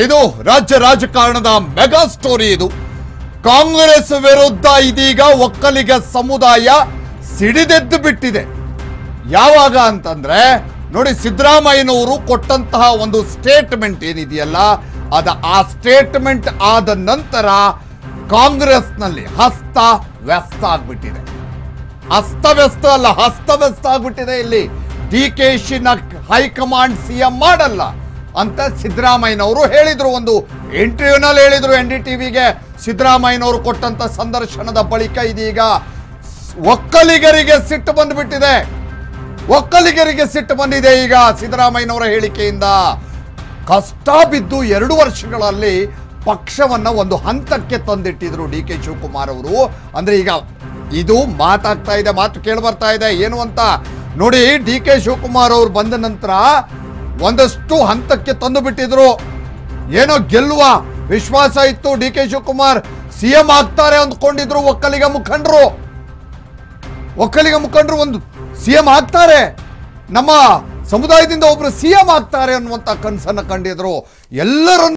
ಇದು ರಾಜ್ಯ ರಾಜಕಾರಣದ ಮೆಗಾ ಸ್ಟೋರಿ. ಇದು ಕಾಂಗ್ರೆಸ್ ವಿರುದ್ಧ ಇದೀಗ ಒಕ್ಕಲಿಗ ಸಮುದಾಯ ಸಿಡಿದೆದ್ದು ಬಿಟ್ಟಿದೆ. ಯಾವಾಗ ಅಂತಂದ್ರೆ ನೋಡಿ, ಸಿದ್ದರಾಮಯ್ಯನವರು ಕೊಟ್ಟಂತಹ ಒಂದು ಸ್ಟೇಟ್ಮೆಂಟ್ ಏನಿದೆಯಲ್ಲ, ಆ ಸ್ಟೇಟ್ಮೆಂಟ್ ಆದ ನಂತರ ಕಾಂಗ್ರೆಸ್ನಲ್ಲಿ ಹಸ್ತವ್ಯಸ್ತ ಆಗ್ಬಿಟ್ಟಿದೆ. ಅಸ್ತವ್ಯಸ್ತ ಅಲ್ಲ, ಹಸ್ತವ್ಯಸ್ತ ಆಗ್ಬಿಟ್ಟಿದೆ. ಇಲ್ಲಿ ಡಿಕೆಶಿನ ಹೈಕಮಾಂಡ್ ಸಿಎಂ ಮಾಡಲ್ಲ ಅಂತ ಸಿದ್ದರಾಮಯ್ಯನವರು ಹೇಳಿದ್ರು. ಒಂದು ಇಂಟರ್ವ್ಯೂನಲ್ಲಿ ಹೇಳಿದ್ರು NDTVಗೆ. ಸಿದ್ದರಾಮಯ್ಯನವರು ಕೊಟ್ಟಂತ ಸಂದರ್ಶನದ ಬಳಿಕ ಇದೀಗ ಒಕ್ಕಲಿಗರಿಗೆ ಸಿಟ್ಟು ಬಂದ್ಬಿಟ್ಟಿದೆ. ಒಕ್ಕಲಿಗರಿಗೆ ಸಿಟ್ಟು ಬಂದಿದೆ ಈಗ ಸಿದ್ದರಾಮಯ್ಯನವರ ಹೇಳಿಕೆಯಿಂದ. ಕಷ್ಟ ಬಿದ್ದು 2 ವರ್ಷಗಳಲ್ಲಿ ಪಕ್ಷವನ್ನ ಒಂದು ಹಂತಕ್ಕೆ ತಂದಿಟ್ಟಿದ್ರು DK ಶಿವಕುಮಾರ್ ಅವರು. ಅಂದ್ರೆ ಈಗ ಇದು ಮಾತಾಗ್ತಾ ಇದೆ, ಮಾತು ಕೇಳಿ ಬರ್ತಾ ಇದೆ ಏನು ಅಂತ ನೋಡಿ. DK ಶಿವಕುಮಾರ್ ಅವರು ಬಂದ ನಂತರ ಒಂದಷ್ಟು ಹಂತಕ್ಕೆ ತಂದು ಬಿಟ್ಟಿದ್ರು. ಏನೋ ಗೆಲ್ಲುವ ವಿಶ್ವಾಸ ಇತ್ತು, DK ಶಿವಕುಮಾರ್ ಸಿಎಂ ಆಗ್ತಾರೆ ಅಂದ್ಕೊಂಡಿದ್ರು. ಒಕ್ಕಲಿಗ ಮುಖಂಡರು ಒಂದು ಸಿಎಂ ಆಗ್ತಾರೆ, ನಮ್ಮ ಸಮುದಾಯದಿಂದ ಒಬ್ರು ಸಿಎಂ ಆಗ್ತಾರೆ ಅನ್ನುವಂತ ಕನಸನ್ನು ಕಂಡಿದ್ರು. ಎಲ್ಲರನ್ನು